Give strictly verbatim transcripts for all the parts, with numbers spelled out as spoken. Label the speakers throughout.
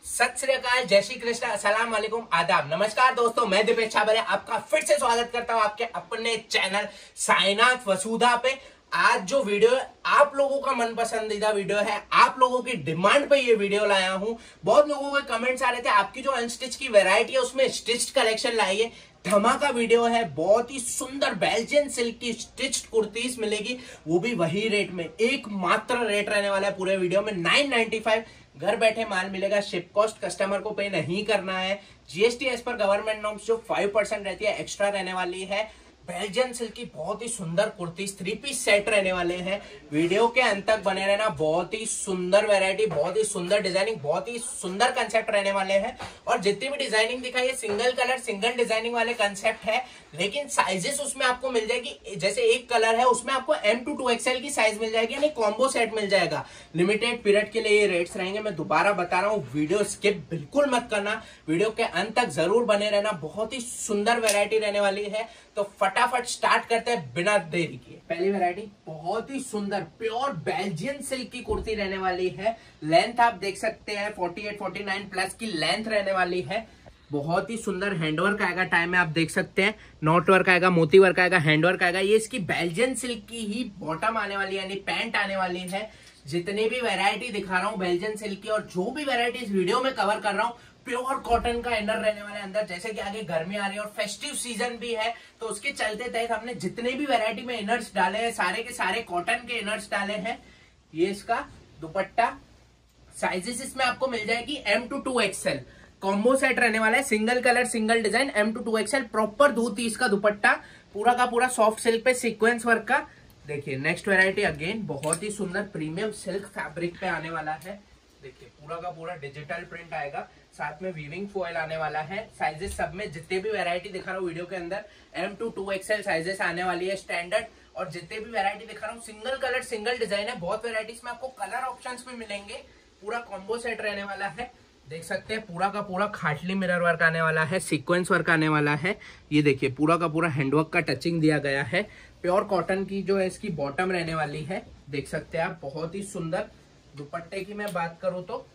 Speaker 1: सत श्री अकाल, जय श्री कृष्ण, अस्सलाम वालेकुम, आदाब, नमस्कार दोस्तों। मैं दीपेश छाबरिया आपका फिर से स्वागत करता हूं आपके अपने चैनल साइनाथ वसुधा पे। आज जो वीडियो है आप लोगों का मन पसंदीदा वीडियो है, आप लोगों की डिमांड पे ये वीडियो लाया हूं। बहुत लोगों के कमेंट्स आ रहे थे आपकी जो अनस्टिच की वैरायटी है उसमें स्टिच्ड कलेक्शन लाइए। धमाका वीडियो है, बहुत ही सुंदर बेल्जियन सिल्क की स्टिच्ड कुर्तीज मिलेगी, वो भी वही रेट में। एक मात्र रेट रहने वाला है पूरे वीडियो में, नाइन नाइनटी फाइव। घर बैठे माल मिलेगा, शिप कॉस्ट कस्टमर को पे नहीं करना है। GST as per government norms जो फाइव परसेंट रहती है एक्स्ट्रा रहने वाली है। बेल्जियन सिल्क की बहुत ही सुंदर कुर्तीज थ्री पीस सेट रहने वाले हैं। वीडियो के अंत तक बने रहना। बहुत ही सुंदर वैरायटी, बहुत ही सुंदर डिजाइनिंग, बहुत ही सुंदर कंसेप्ट रहने वाले हैं। और जितनी भी डिजाइनिंग दिखाई है सिंगल कलर सिंगल डिजाइनिंग वाले कंसेप्ट है, लेकिन साइजेस उसमें आपको मिल जाएगी। जैसे एक कलर है उसमें आपको एम टू टू एक्सएल की साइज मिल जाएगी, यानी कॉम्बो सेट मिल जाएगा। लिमिटेड पीरियड के लिए ये रेट्स रहेंगे। मैं दोबारा बता रहा हूँ, वीडियो स्किप बिल्कुल मत करना, वीडियो के अंत तक जरूर बने रहना। बहुत ही सुंदर वैरायटी रहने वाली है, तो फटाफट स्टार्ट करते हैं बिना देरी किए। पहली वैरायटी बहुत ही सुंदर प्योर बेल्जियन सिल्क की कुर्ती रहने वाली है। लेंथ आप देख सकते हैं अड़तालीस उनचास प्लस की लेंथ रहने वाली है। बहुत ही सुंदर हैंडवर्क आएगा, टाइम में आप देख सकते हैं नॉट वर्क आएगा, मोती वर्क आएगा, हैंडवर्क आएगा। ये इसकी बेल्जियन सिल्क की ही बॉटम आने वाली है, यानी पैंट आने वाली है। जितनी भी वैरायटी दिखा रहा हूँ बेल्जियन सिल्क की, और जो भी वैरायटी इस वीडियो में कवर कर रहा हूँ, प्योर कॉटन का इनर रहने वाले अंदर। जैसे कि आगे गर्मी आ रही है और फेस्टिव सीजन भी है, तो उसके चलते तहत हमने जितने भी वैरायटी में इनर्स डाले हैं सारे के सारे कॉटन के इनर्स डाले हैं। ये इसका दुपट्टा, साइजेस इसमें आपको मिल जाएगी M to two XL. Combo set रहने वाला है, single colour single design, M to two XL. Proper दो तीस का दुपट्टा, पूरा का पूरा सॉफ्ट सिल्क पे सीक्वेंस वर्क का। देखिए नेक्स्ट वैरायटी अगेन बहुत ही सुंदर प्रीमियम सिल्क फैब्रिक पे आने वाला है। देखिए पूरा का पूरा डिजिटल प्रिंट आएगा, साथ में वीविंग फॉयल आने वाला है। साइजेस सब में जितने भी वैरायटी दिखा रहा हूँ वीडियो के अंदर M to two XL sizes आने वाली है स्टैंडर्ड। और जितने भी वैरायटी दिखा रहा हूँ सिंगल कलर सिंगल डिजाइन है। बहुत वैरायटीज में आपको कलर ऑप्शंस भी मिलेंगे। पूरा कॉम्बो सेट रहने वाला है, देख सकते हैं। पूरा का पूरा खाटली मिरर वर्क आने वाला है, सीक्वेंस वर्क आने वाला है। ये देखिए पूरा का पूरा हैंडवर्क का टचिंग दिया गया है। प्योर कॉटन की जो है इसकी बॉटम रहने वाली है, देख सकते हैं आप। बहुत ही सुंदर दुपट्टे की मैं बात करूं तो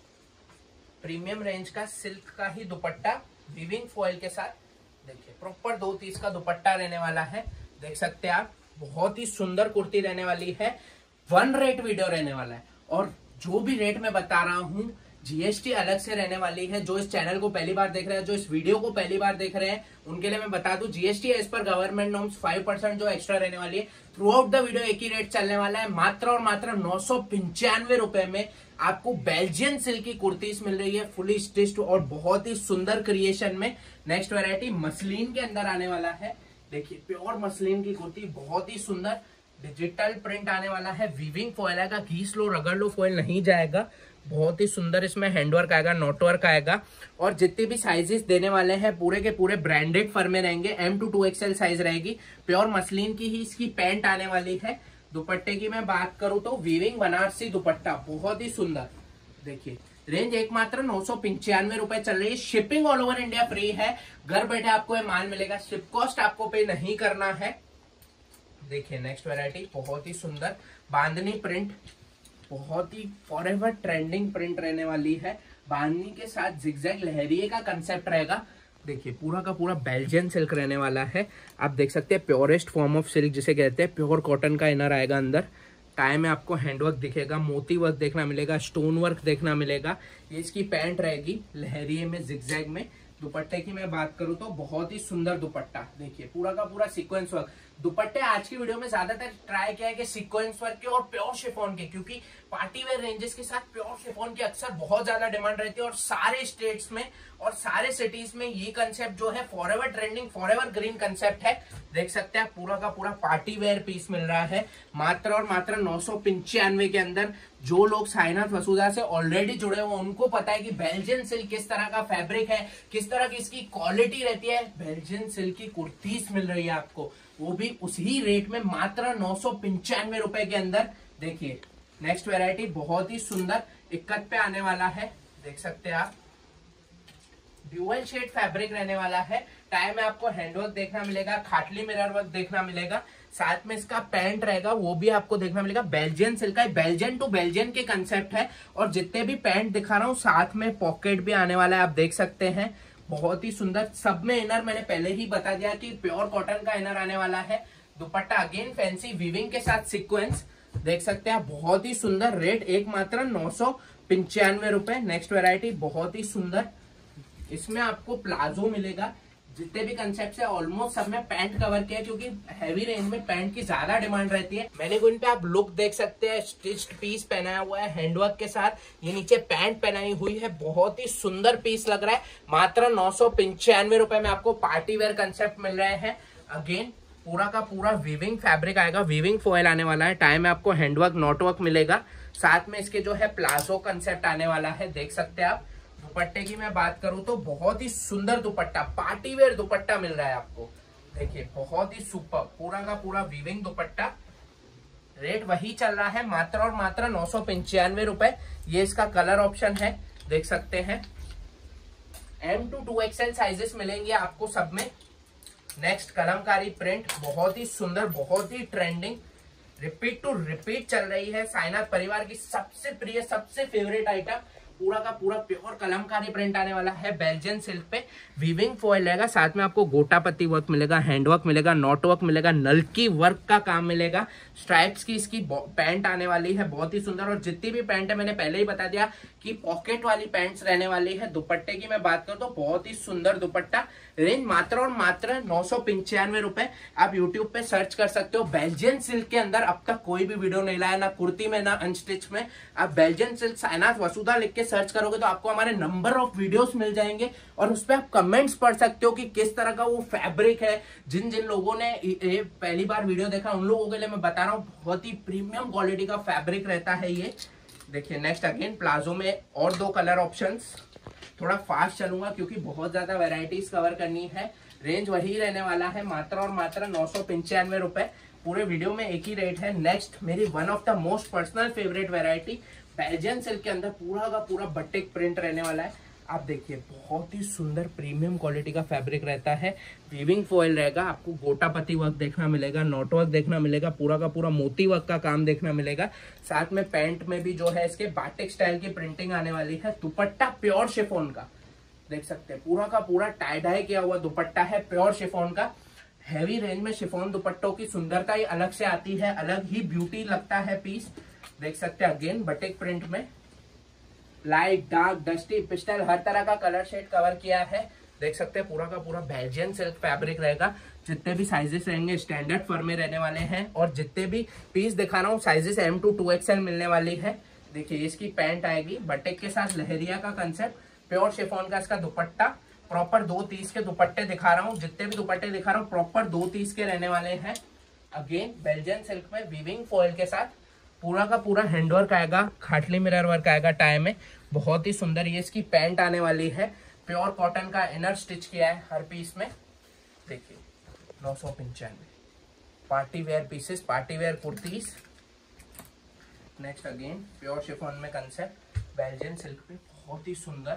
Speaker 1: प्रीमियम रेंज का सिल्क का ही दुपट्टा वीविंग फॉयल के साथ। देखिए प्रॉपर दो तीस का दुपट्टा रहने वाला है, देख सकते हैं आप। बहुत ही सुंदर कुर्ती रहने वाली है। वन रेट वीडियो रहने वाला है, और जो भी रेट मैं बता रहा हूँ जीएसटी अलग से रहने वाली है। जो इस चैनल को पहली बार देख रहे हैं, जो इस वीडियो को पहली बार देख रहे हैं, उनके लिए मैं बता दूं GST as per government norms five percent जो एक्स्ट्रा रहने वाली है। थ्रू आउट द वीडियो एक ही रेट चलने वाला है, मात्र और मात्र नौ सौ पंचानवे रुपए में आपको बेल्जियन सिल्क की कुर्तीज मिल रही है, फुली स्टिच्ड और बहुत ही सुंदर क्रिएशन में। नेक्स्ट वैरायटी मसलिन के अंदर आने वाला है। देखिए प्योर मसलिन की कुर्ती, बहुत ही सुंदर डिजिटल प्रिंट आने वाला है। वीविंग फॉयल आएगा, घीस लो रगड़ लो फॉयल नहीं जाएगा। बहुत ही सुंदर इसमें हैंडवर्क आएगा, नोट वर्क आएगा। और जितने भी साइजेस देने वाले हैं पूरे के पूरे ब्रांडेड फर में रहेंगे। M to two XL size रहेगी। प्योर मसलिन की ही इसकी पैंट आने वाली है। दुपट्टे की मैं बात करूं तो वीविंग बनारसी दुपट्टा, बहुत ही सुंदर। देखिए रेंज एक मात्र नौ सौ पंचानवे रुपए चल रही है। Shipping all over India free है। घर बैठे आपको ये माल मिलेगा, शिप कॉस्ट आपको पे नहीं करना है। देखिए नेक्स्ट वैरायटी बहुत ही सुंदर बांधनी प्रिंट, बहुत ही फॉरएवर ट्रेंडिंग प्रिंट रहने वाली है। बांधनी के साथ जिगजैग लहरिये का कंसेप्ट रहेगा। देखिए पूरा का पूरा बेल्जियन सिल्क रहने वाला है। आप देख सकते हैं प्योरेस्ट फॉर्म ऑफ सिल्क जिसे कहते हैं। प्योर कॉटन का इनर आएगा अंदर। टाई में आपको हैंडवर्क दिखेगा, मोती वर्क देखना मिलेगा, स्टोन वर्क देखना मिलेगा। ये इसकी पैंट रहेगी लहरिये में जिगजैग में। दुपट्टे की मैं बात करूं तो बहुत ही सुंदर दुपट्टा, देखिए पूरा का पूरा सीक्वेंस वर्क। दुपट्टे आज की वीडियो में ज्यादातर ट्राई किया है कि सीक्वेंस वर्क के और प्योर शिफॉन के, क्योंकि पार्टी वेयर रेंजेस के साथ प्योर शिफॉन की अक्सर बहुत ज्यादा डिमांड रहती है। और सारे स्टेट्स में और सारे सिटीज में ये कंसेप्ट जो है forever trending forever green concept है। देख सकते हैं पूरा का पूरा पार्टी वेयर पीस मिल रहा है मात्र और मात्र नौ सौ पंचानवे के अंदर। जो लोग साइनाथ वसुधा से ऑलरेडी जुड़े हुए उनको पता है कि बेल्जियन सिल्क किस तरह का फैब्रिक है, किस तरह की इसकी क्वालिटी रहती है। बेल्जियन सिल्क की कुर्तीज मिल रही है आपको, वो भी उसी रेट में मात्र नौ सौ पंचानवे रुपए के अंदर। देखिए नेक्स्ट वैरायटी बहुत ही सुंदर इक्कत पे आने वाला है, देख सकते हैं आप। ड्यूअल शेड फैब्रिक रहने वाला है। टाई में आपको हैंडवर्क देखना मिलेगा, खाटली मिरर वर्क देखना मिलेगा, साथ में इसका पैंट रहेगा वो भी आपको देखना मिलेगा। बेल्जियन सिल्क का, बेल्जियन टू बेल्जियन के कंसेप्ट है। और जितने भी पैंट दिखा रहा हूँ साथ में पॉकेट भी आने वाला है, आप देख सकते हैं। बहुत ही सुंदर, सब में इनर मैंने पहले ही बता दिया कि प्योर कॉटन का इनर आने वाला है। दुपट्टा अगेन फैंसी वीविंग के साथ सीक्वेंस, देख सकते हैं, बहुत ही सुंदर। रेट एक मात्र नौ सौ पंचानवे रुपए। नेक्स्ट वेरायटी बहुत ही सुंदर, इसमें आपको प्लाजो मिलेगा। जितने भी कंसेप्ट है ऑलमोस्ट सब में पैंट कवर किया, क्योंकि हैवी रेंज में पैंट की ज्यादा डिमांड रहती है। मैनीक्विन पे आप लुक देख सकते हैं, स्टिच्ड पीस पहनाया हुआ है हैंडवर्क के साथ, ये नीचे पैंट पहनाई हुई है। बहुत ही सुंदर पीस लग रहा है। मात्र नौ सौ पंचानवे रुपए में आपको पार्टी वेयर कंसेप्ट मिल रहे हैं। अगेन पूरा का पूरा वीविंग फैब्रिक आएगा, वीविंग फॉयल आने वाला है। टाई में आपको हैंडवर्क नॉटवर्क मिलेगा, साथ में इसके जो है प्लाजो कंसेप्ट आने वाला है, देख सकते हैं आप। दुपट्टे की मैं बात करूं तो बहुत ही सुंदर दुपट्टा, पार्टी वेयर दुपट्टा मिल रहा है आपको। देखिए बहुत ही सुपर, पूरा का पूरा वीविंग दुपट्टा। रेट वही चल रहा है, मात्र और मात्र नौ सौ पंचानवे रुपए। ये इसका कलर ऑप्शन है, देख सकते हैं। M to two XL sizes मिलेंगे आपको सब में। नेक्स्ट कलमकारी प्रिंट, बहुत ही सुंदर, बहुत ही ट्रेंडिंग, रिपीट टू रिपीट चल रही है। साइनाथ परिवार की सबसे प्रिय, सबसे फेवरेट आइटम, पूरा का पूरा प्योर कलमकारी प्रिंट आने वाला है। बेल्जियन सिल्क पे वीविंग फॉयल रहेगा, साथ में आपको गोटा पत्ती वर्क मिलेगा, हैंडवर्क मिलेगा, नॉट वर्क मिलेगा, नलकी वर्क का काम मिलेगा। स्ट्राइप्स की इसकी पैंट आने वाली है, बहुत ही सुंदर। और जितनी भी पैंट है मैंने पहले ही बता दिया कि पॉकेट वाली पैंट्स रहने वाली है। दुपट्टे की मैं बात करूं तो बहुत ही सुंदर दुपट्टा। रेंज मात्र और मात्र नौ सौ पंचानवे रुपए। आप यूट्यूब पे सर्च कर सकते हो। बेल्जियन सिल्क के अंदर अब तक कोई भी वीडियो नहीं लाया, ना कुर्ती में ना अनस्टिच में। आप बेल्जियन सिल्क साइनाथ वसुधा लिख के सर्च करोगे तो आपको हमारे नंबर ऑफ वीडियोस मिल जाएंगे, और उस पर आप कमेंट्स पढ़ सकते हो कि किस तरह का वो फैब्रिक है। जिन जिन लोगों ने ये पहली बार वीडियो देखा उन लोगों के लिए मैं बता रहा हूँ, बहुत ही प्रीमियम क्वालिटी का फैब्रिक रहता है ये। देखिए नेक्स्ट अगेन प्लाजो में और दो कलर ऑप्शंस। थोड़ा फास्ट चलूंगा क्योंकि बहुत ज्यादा वेराइटीज कवर करनी है। रेंज वही रहने वाला है, मात्र और मात्र नौ सौ पंचानवे रुपए। पूरे वीडियो में एक ही रेट है। नेक्स्ट मेरी one of the most personal favourite variety, Belgian silk के अंदर पूरा का पूरा बटिक प्रिंट रहने वाला है। आप देखिए बहुत ही सुंदर प्रीमियम क्वालिटी का फैब्रिक रहता है। वीविंग फॉयल रहेगा, आपको गोटा पत्ती वर्क देखना मिलेगा, नॉट वर्क देखना मिलेगा, पूरा का पूरा मोती वर्क का काम देखना मिलेगा। साथ में पैंट में भी जो है इसके बाटिक स्टाइल की प्रिंटिंग आने वाली है। दुपट्टा प्योर शिफॉन का, देख सकते हैं, पूरा का पूरा टाई डाई किया हुआ दुपट्टा है प्योर शिफॉन का। हैवी रेंज में शिफॉन दुपट्टों की सुंदरता ही अलग से आती है, अलग ही ब्यूटी लगता है पीस। देख सकते हैं अगेन बटिक प्रिंट में लाइट, डार्क, डस्टी, पिस्टल, हर तरह का कलर शेड कवर किया है। देख सकते हैं पूरा का पूरा बेल्जियन सिल्क फैब्रिक रहेगा। जितने भी साइजेस रहेंगे स्टैंडर्ड फॉर्म में रहने वाले हैं, और जितने भी पीस दिखा रहा हूँ sizes M to two XL मिलने वाली है। देखिए इसकी पैंट आएगी बटिक के साथ, लहरिया का कंसेप्ट, प्योर शिफॉन का इसका दुपट्टा। प्रॉपर दो तीस के दुपट्टे दिखा रहा हूँ, जितने भी दुपट्टे दिखा रहा हूँ प्रॉपर दो तीस के रहने वाले हैं। अगेन बेल्जियन सिल्क में वीविंग फॉयल के साथ पूरा का पूरा हैंडवर्क आएगा, खाटली मिरर वर्क आएगा टाई में, बहुत ही सुंदर। ये इसकी पैंट आने वाली है, प्योर कॉटन का इनर स्टिच किया है हर पीस में। देखिए नौ सौ पंचानवे, party wear pieces, party wear kurtis. Next again pure chiffon में कंसेप्ट, बेल्जियन सिल्क पे बहुत ही सुंदर,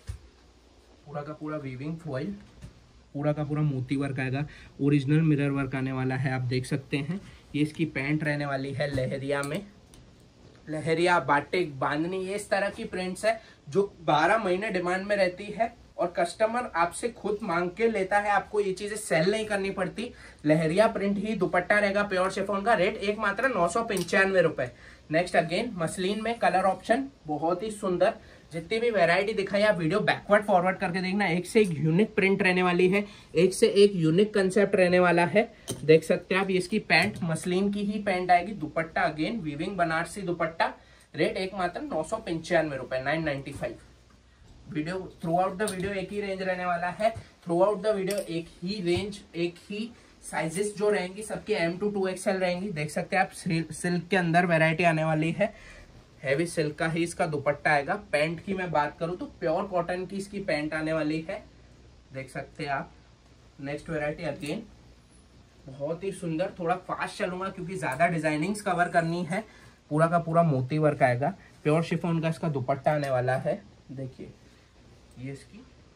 Speaker 1: पूरा का पूरा वीविंग फॉयल, पूरा का पूरा मोती वर्क आएगा, ओरिजिनल मिरर वर्क आने वाला है, आप देख सकते हैं। ये इसकी पैंट रहने वाली है लहरिया में, लहरिया, बाटिक, बांधनी, ये इस तरह की प्रिंट्स है जो बारह महीने डिमांड में रहती है, और कस्टमर आपसे खुद मांग के लेता है। आपको ये चीजें सेल नहीं करनी पड़ती। लहरिया प्रिंट ही दुपट्टा रहेगा प्योर शिफॉन का। रेट एक मात्र नौ सौ पंचानवे रुपए। नेक्स्ट अगेन मसलिन में कलर ऑप्शन, बहुत ही सुंदर। जितनी भी वैरायटी दिखाई आप वीडियो बैकवर्ड फॉरवर्ड करके देखना, एक से एक यूनिक प्रिंट रहने वाली है, एक से एक यूनिक कंसेप्ट रहने वाला है। देख सकते हैं आप, इसकी पैंट मसलिन की ही पैंट आएगी। Dupatta again weaving Banarasi dupatta. Rate एक मात्र नौ सौ पंचानवे रुपए, nine ninety five. Video throughout the video एक ही रेंज रहने वाला है। थ्रू आउट द वीडियो एक ही रेंज, एक ही साइजेस जो रहेंगी सबके एम टू टू एक्सएल रहेंगी। देख सकते हैं आप, सिल्क के अंदर वैरायटी आने वाली है। हैवी सिल्क का ही इसका दुपट्टा आएगा। पैंट की मैं बात करूं तो प्योर कॉटन की इसकी पैंट आने वाली है, देख सकते हैं आप। नेक्स्ट वैरायटी अगेन बहुत ही सुंदर। थोड़ा फास्ट चलूंगा क्योंकि ज्यादा डिजाइनिंग्स कवर करनी है। पूरा का पूरा मोती वर्क आएगा, प्योर शिफॉन का इसका दुपट्टा आने वाला है। देखिए ये इसकी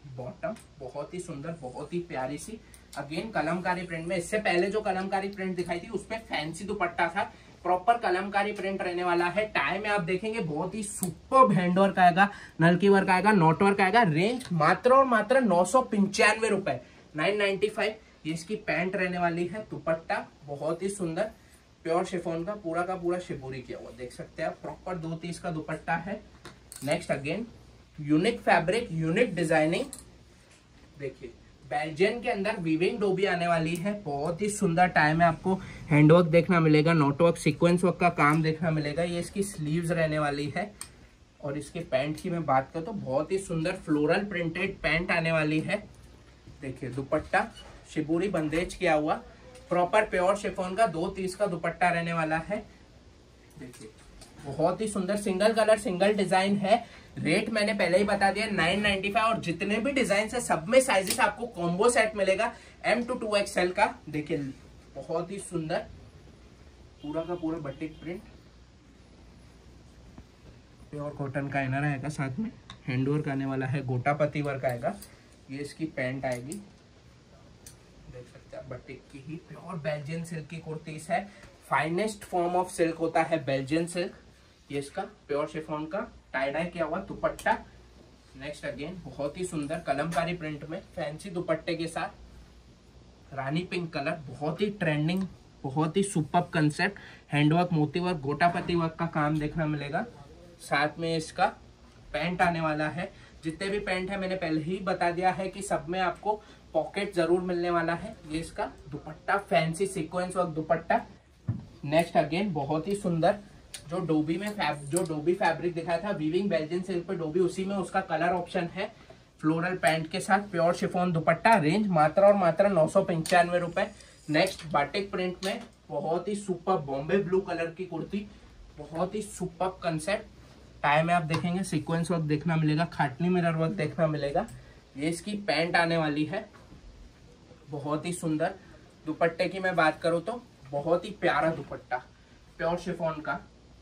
Speaker 1: बॉटम बहुत ही सुंदर, बहुत ही प्यारी सी अगेन कलमकारी प्रिंट में। इससे पहले जो कलमकारी प्रिंट दिखाई थी उसपे फैंसी दुपट्टा था, प्रॉपर कलमकारी प्रिंट रहने वाला है। टाई में आप देखेंगे बहुत ही सुपर हैंड वर्क आएगा, नलकी वर्क आएगा, नॉट वर्क आएगा। रेंज मात्र और मात्र नौ सौ पंचानवे रुपए, नाइन नाइनटी फाइव। ये इसकी पैंट रहने वाली है। दुपट्टा बहुत ही सुंदर प्योर शिफॉन का, पूरा का पूरा शिबोरी किया हुआ, देख सकते हैं आप। प्रॉपर दो तीस का दुपट्टा है। Next again unique fabric, unique designing. देखिए बेल्जियन के अंदर वीविंग डोबी आने वाली है। बहुत ही सुंदर टाइम है, आपको हैंडवर्क देखना मिलेगा, नोट वर्क, सीक्वेंस वर्क का काम देखना मिलेगा। ये इसकी स्लीव्स रहने वाली है। और इसके पैंट की मैं बात करूँ तो बहुत ही सुंदर फ्लोरल प्रिंटेड पैंट आने वाली है। देखिए दुपट्टा शिबोरी बंदेज किया हुआ, प्रॉपर प्योर शिफॉन का दो तीस का दुपट्टा रहने वाला है। देखिए बहुत ही सुंदर सिंगल कलर सिंगल डिजाइन है। रेट मैंने पहले ही बता दिया नाइन नाइनटी फाइव। और जितने भी डिजाइन है सब में साइजेस आपको कॉम्बो सेट मिलेगा एम टू टू एक्सएल का। देखिए बहुत ही सुंदर पूरा का पूरा बटिक प्रिंट, प्योर कॉटन का इनर आएगा, साथ में हैंडवर्क आने वाला है, गोटापति वर्क आएगा। ये इसकी पैंट आएगी, देख सकते हैं बटिक की ही प्योर बेल्जियन सिल्क की कुर्तीस है। फाइनेस्ट फॉर्म ऑफ सिल्क होता है बेल्जियन सिल्क। ये इसका प्योर शिफॉन का टाई डाई किया हुआ दुपट्टा। नेक्स्ट अगेन बहुत ही सुंदर कलमकारी प्रिंट में फैंसी दुपट्टे के साथ रानी पिंक कलर, बहुत ही ट्रेंडिंग, बहुत ही सुपर्ब कंसेप्ट। हैंडवर्क, मोती वर्क, गोटापति वर्क का काम देखना मिलेगा। साथ में इसका पैंट आने वाला है। जितने भी पैंट है मैंने पहले ही बता दिया है कि सब में आपको पॉकेट जरूर मिलने वाला है। ये इसका dupatta fancy sequence work dupatta. Next again बहुत ही सुंदर जो डोबी में फैब जो डोबी फैब्रिक दिखाया था, वीविंग बेल्जियन सिल्क पे डोबी, उसी में उसका कलर ऑप्शन है। फ्लोरल पैंट के साथ प्योर शिफॉन दुपट्टा। रेंज मात्र और मात्र नौ सौ पंचानवे रुपए। नेक्स्ट बाटिक प्रिंट में बहुत ही सुपर बॉम्बे ब्लू कलर की कुर्ती, बहुत ही सुपर कंसेप्ट। टाई में आप देखेंगे सीक्वेंस वर्क देखना मिलेगा, खाटनी मिरर वर्क देखना मिलेगा। ये इसकी पैंट आने वाली है, बहुत ही सुंदर। दुपट्टे की मैं बात करूं तो बहुत ही प्यारा दुपट्टा, प्योर शिफॉन का,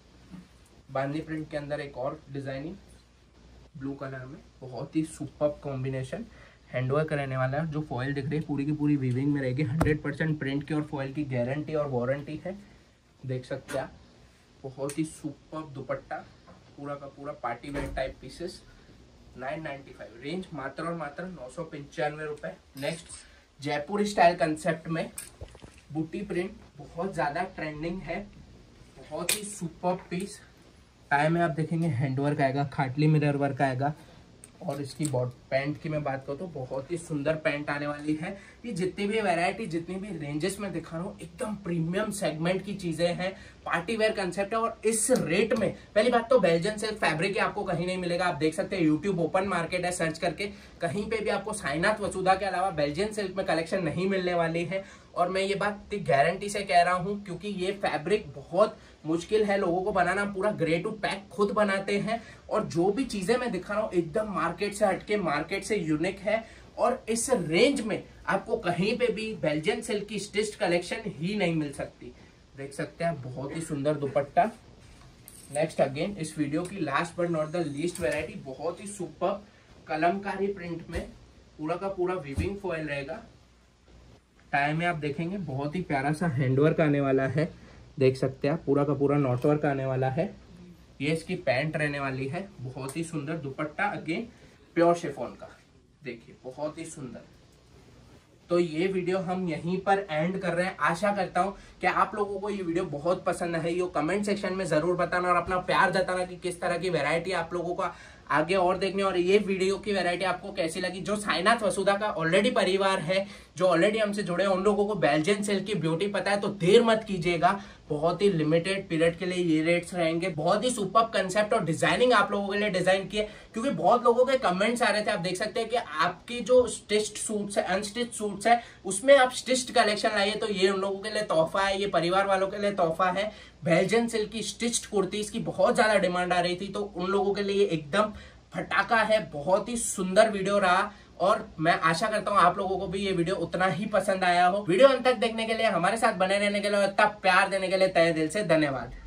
Speaker 1: बांदी प्रिंट के अंदर एक और डिजाइनिंग ब्लू कलर में, बहुत ही सुपर्ब कॉम्बिनेशन। हैंडवर्क रहने वाला है। जो फॉइल दिख रही है पूरी की पूरी वीविंग में रहेगी। हंड्रेड परसेंट प्रिंट की और फॉइल की गारंटी और वारंटी है, देख सकते हैं आप। बहुत ही सुपर्ब दुपट्टा, पूरा का पूरा party wear type pieces. Nine ninety five. Range मात्र और मात्र नौ सौ पंचानवे रुपए। नेक्स्ट जयपुर स्टाइल कंसेप्ट में बूटी प्रिंट, बहुत ज्यादा ट्रेंडिंग है, बहुत ही सुपर्ब पीस। टाई में आप देखेंगे हैंडवर्क आएगा, खाटली मिरर वर्क आएगा। और इसकी बॉट पैंट की मैं बात करूँ तो बहुत ही सुंदर पैंट आने वाली है। ये जितनी भी वैरायटी, जितनी भी रेंजेस में दिखा रहा हूँ, एकदम प्रीमियम सेगमेंट की चीजें हैं, पार्टी वेयर कंसेप्ट है। और इस रेट में पहली बात तो बेल्जियन सिल्क फैब्रिक आपको कहीं नहीं मिलेगा। आप देख सकते हैं यूट्यूब ओपन मार्केट है, सर्च करके कहीं पे भी आपको साइनाथ वसुधा के अलावा बेल्जियन सिल्क में कलेक्शन नहीं मिलने वाली है। और मैं ये बात गारंटी से कह रहा हूँ, क्योंकि ये फैब्रिक बहुत मुश्किल है लोगों को बनाना। पूरा ग्रे टू पैक खुद बनाते हैं। और जो भी चीजें मैं दिखा रहा हूँ एकदम मार्केट से हटके, मार्केट से यूनिक है। और इस रेंज में आपको कहीं पे भी बेल्जियन सिल्क की स्टिच्ड कलेक्शन ही नहीं मिल सकती। देख सकते हैं बहुत ही सुंदर दुपट्टा। नेक्स्ट अगेन इस वीडियो की last but not the least variety, बहुत ही सुपर कलमकारी प्रिंट में पूरा का पूरा वीविंग फॉइल रहेगा। टाई में आप देखेंगे बहुत ही प्यारा सा हैंडवर्क आने वाला है, देख सकते हैं आप। पूरा का पूरा नॉट वर्क आने वाला है। ये इसकी पैंट रहने वाली है, बहुत ही सुंदर दुपट्टा, अगेन प्योर शिफॉन का। देखिए बहुत ही सुंदर। तो ये वीडियो हम यहीं पर एंड कर रहे हैं। आशा करता हूं कि आप लोगों को ये वीडियो बहुत पसंद है। ये कमेंट सेक्शन में जरूर बताना और अपना प्यार जताना कि किस तरह की वैरायटी आप लोगों का आगे और देखने। और ये वीडियो की वैरायटी आपको कैसी लगी। जो साइनाथ वसुधा का ऑलरेडी परिवार है, जो ऑलरेडी हमसे जुड़े हैं, उन लोगों को बेल्जियन सिल्क की ब्यूटी पता है, तो देर मत कीजिएगा। बहुत ही लिमिटेड पीरियड के लिए ये रेट्स रहेंगे। बहुत ही सुपर्ब कंसेप्ट और डिजाइनिंग आप लोगों के लिए डिजाइन किए, क्योंकि बहुत लोगों के कमेंट्स आ रहे थे। आप देख सकते हैं कि आपकी जो स्टिच्ड सूट्स है, अनस्टिच्ड सूट्स है, उसमें आप स्टिच्ड कलेक्शन लाइए। तो ये उन लोगों के लिए तोहफा है, ये परिवार वालों के लिए तोहफा है। बेल्जियन सिल्क की स्टिच्ड कुर्तीज की बहुत ज्यादा डिमांड आ रही थी, तो उन लोगों के लिए एकदम फटाका है। बहुत ही सुंदर वीडियो रहा और मैं आशा करता हूं आप लोगों को भी ये वीडियो उतना ही पसंद आया हो। वीडियो अंत तक देखने के लिए, हमारे साथ बने रहने के लिए और तब प्यार देने के लिए तहे दिल से धन्यवाद।